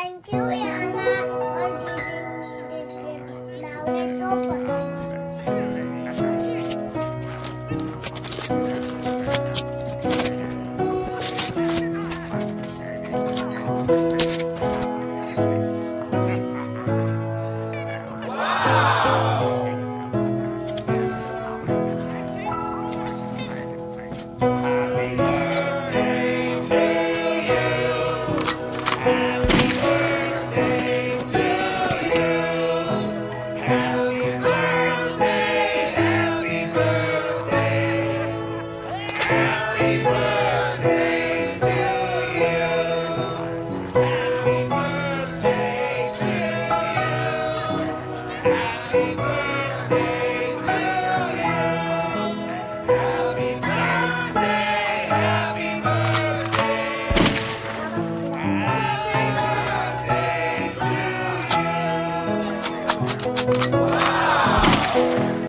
Thank you, Anna, for giving me this gift. Now let's open. Happy birthday to you.